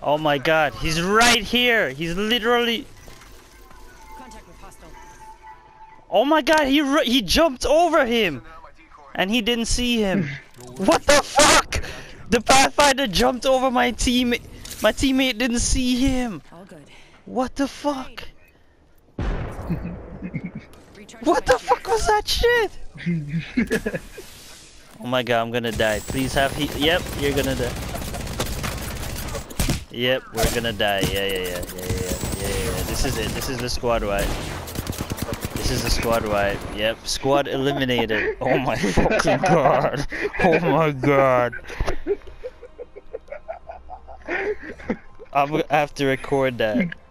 Oh my god, he's right here. He's literally. Contact with hostile. Oh my god, he jumped over him, and he didn't see him. What the fuck? The Pathfinder jumped over my teammate. My teammate didn't see him. All good. What the fuck? Recharge What the my fuck was that shit? Oh my god, I'm gonna die. Please have he. Yep, you're gonna die. Yep, we're gonna die. Yeah. This is it. This is the squad wipe. This is the squad wipe. Yep, squad eliminated. Oh my fucking god. Oh my god. I have to record that.